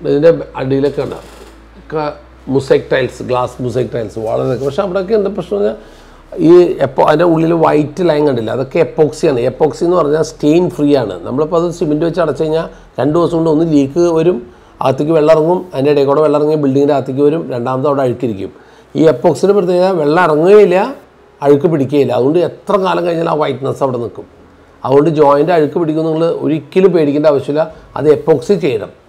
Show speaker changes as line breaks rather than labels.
ഇതിൻ്റെ അടിയിലൊക്കെ ഉണ്ടാകും mosaic tiles, glass mosaic tiles. പക്ഷേ അവിടെയൊക്കെ എന്താ പ്രശ്നം പറഞ്ഞാൽ ഈ അതിൻ്റെ ഉള്ളിൽ വൈറ്റ് ലൈൻ കണ്ടില്ല, അതൊക്കെ എപ്പോക്സിയാണ്. എപ്പോക്സി എന്ന് പറഞ്ഞാൽ സ്റ്റെയിൻ ഫ്രീ ആണ്. നമ്മളിപ്പോൾ അത് സിമെൻറ്റ് വെച്ച് അടച്ചു കഴിഞ്ഞാൽ 2 ദിവസം കൊണ്ട് ഒന്ന് ലീക്ക് വരും, അകത്തേക്ക് വെള്ളം ഇറങ്ങും, അതിൻ്റെ ഇടയിൽ കൂടെ വെള്ളം ഇറങ്ങി ബിൽഡിങ്ങിൻ്റെ അകത്തേക്ക് വരും, രണ്ടാമത് അവിടെ അഴുക്കിരിക്കും. ഈ എപ്പോക്സിൻ്റെ പ്രത്യേകത വെള്ളം ഇറങ്ങുകയില്ല, അഴുക്ക് പിടിക്കുകയില്ല. അതുകൊണ്ട് എത്ര കാലം കഴിഞ്ഞാൽ ആ വൈറ്റ്നസ് അവിടെ നിൽക്കും. അതുകൊണ്ട് ജോയിൻ്റ് അഴുക്ക് പിടിക്കും നിങ്ങൾ ഒരിക്കലും പേടിക്കേണ്ട ആവശ്യമില്ല. അത് എപ്പോക്സി ചെയ്യണം.